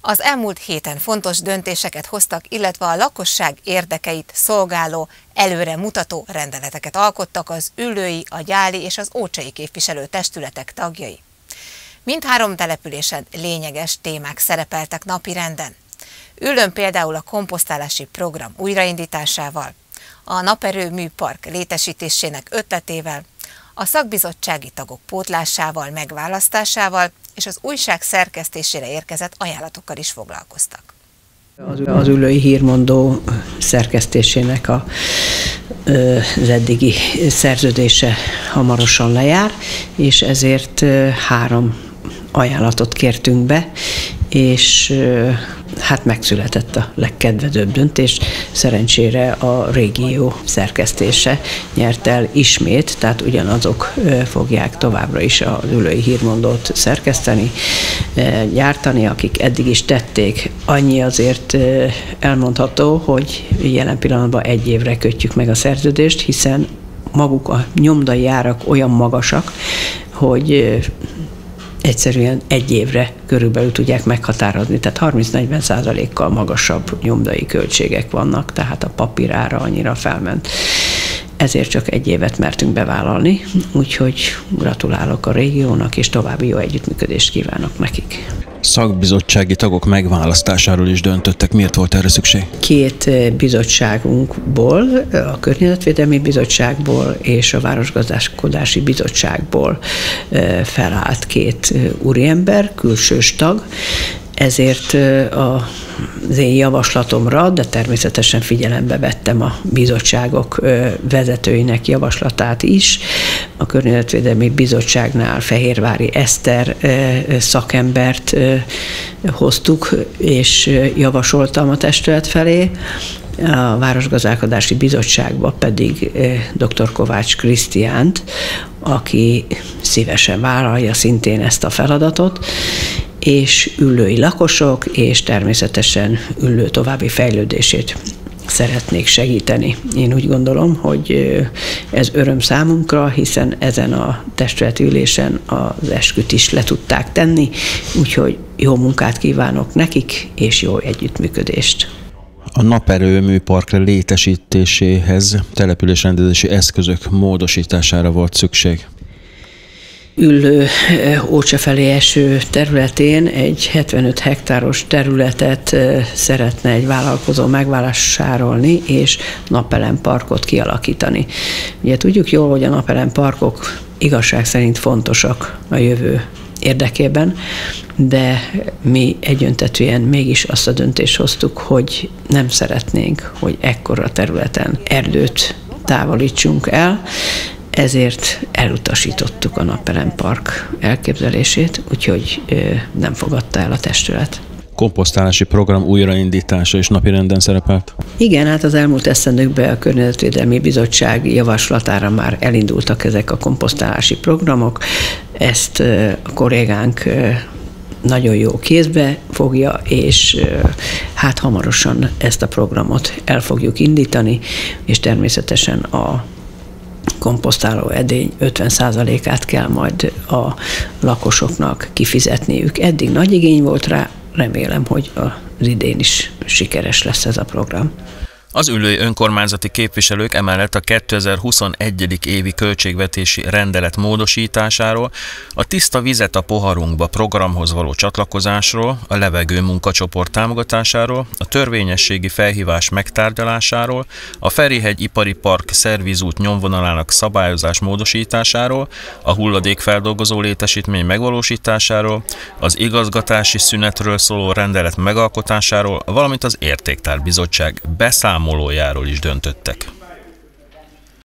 Az elmúlt héten fontos döntéseket hoztak, illetve a lakosság érdekeit szolgáló, előre mutató rendeleteket alkottak az üllői, a gyáli és az ócsai képviselőtestületek tagjai. Mindhárom településen lényeges témák szerepeltek napirenden. Üllőn például a komposztálási program újraindításával, a naperőműpark létesítésének ötletével, a szakbizottsági tagok pótlásával, megválasztásával és az újság szerkesztésére érkezett ajánlatokkal is foglalkoztak. Az Üllői Hírmondó szerkesztésének az eddigi szerződése hamarosan lejár, és ezért 3 ajánlatot kértünk be, és hát megszületett a legkedvezőbb döntés. Szerencsére a régió szerkesztése nyert el ismét, tehát ugyanazok fogják továbbra is az Üllői Hírmondót szerkeszteni, gyártani, akik eddig is tették. Annyi azért elmondható, hogy jelen pillanatban 1 évre kötjük meg a szerződést, hiszen maguk a nyomdai árak olyan magasak, hogy egyszerűen 1 évre körülbelül tudják meghatározni, tehát 30-40%-kal magasabb nyomdai költségek vannak, tehát a papírára annyira felment. Ezért csak 1 évet mertünk bevállalni, úgyhogy gratulálok a régiónak, és további jó együttműködést kívánok nekik. Szakbizottsági tagok megválasztásáról is döntöttek. Miért volt erre szükség? 2 bizottságunkból, a Környezetvédelmi Bizottságból és a Városgazdálkodási Bizottságból felállt 2 úriember, külsős tag. Ezért az én javaslatomra, de természetesen figyelembe vettem a bizottságok vezetőinek javaslatát is. A Környezetvédelmi Bizottságnál Fehérvári Eszter szakembert hoztuk, és javasoltam a testület felé. A Városgazdálkodási Bizottságba pedig dr. Kovács Krisztiánt, aki szívesen vállalja szintén ezt a feladatot, és üllői lakosok, és természetesen Üllő további fejlődését szeretnék segíteni. Én úgy gondolom, hogy ez öröm számunkra, hiszen ezen a testületi ülésen az esküt is le tudták tenni, úgyhogy jó munkát kívánok nekik, és jó együttműködést. A naperőműpark létesítéséhez településrendezési eszközök módosítására volt szükség. Üllő Ócsa felé eső területén egy 75 hektáros területet szeretne egy vállalkozó megvásárolni, és napelemparkot kialakítani. Ugye tudjuk jól, hogy a napelemparkok igazság szerint fontosak a jövő érdekében, de mi egyöntetűen mégis azt a döntést hoztuk, hogy nem szeretnénk, hogy ekkora területen erdőt távolítsunk el, ezért elutasítottuk a napelempark elképzelését, úgyhogy nem fogadta el a testület. Komposztálási program újraindítása is napirenden szerepelt? Igen, hát az elmúlt esztendőkben a Környezetvédelmi Bizottság javaslatára már elindultak ezek a komposztálási programok. Ezt a kollégánk nagyon jó kézbe fogja, és hát hamarosan ezt a programot el fogjuk indítani, és természetesen a komposztáló edény 50%-át kell majd a lakosoknak kifizetniük. Eddig nagy igény volt rá, remélem, hogy az idén is sikeres lesz ez a program. Az üllői önkormányzati képviselők emellett a 2021. évi költségvetési rendelet módosításáról, a Tiszta vizet a poharunkba programhoz való csatlakozásról, a levegő munkacsoport támogatásáról, a törvényességi felhívás megtárgyalásáról, a Ferihegy ipari park szervizút nyomvonalának szabályozás módosításáról, a hulladékfeldolgozó létesítmény megvalósításáról, az igazgatási szünetről szóló rendelet megalkotásáról, valamint az Értéktárbizottság beszámolójáról is döntöttek.